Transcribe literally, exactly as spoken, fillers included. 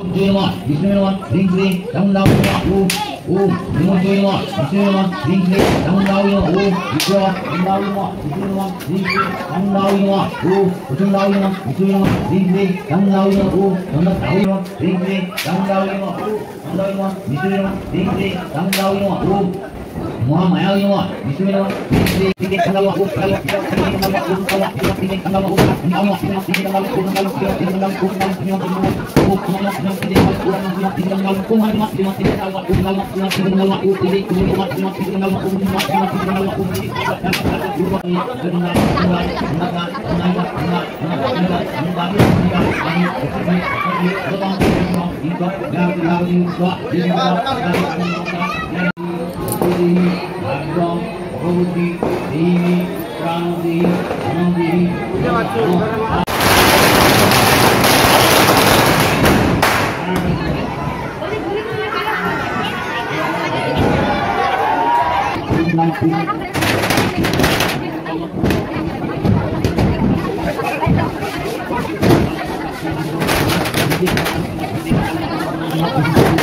Namo, Vishnu Namo, Ring Ring, Damdao Namo, Om, Namo Namo, Vishnu Namo, Ring Ring, Damdao Namo, Om, Vishnu Damdao Namo, Vishnu Namo, Ring Ring, Damdao Namo, Om, Vishnu Namo, Vishnu Namo, Ring Ring, Damdao Namo, Om, Damdao Namo, Ring Ring, Damdao Namo, Om, Damdao Namo, Vishnu Namo, Ring Ring, Damdao Namo, Om, Maya Namo, Vishnu Namo, Ring Ring, Damdao Namo, Om, Thank you.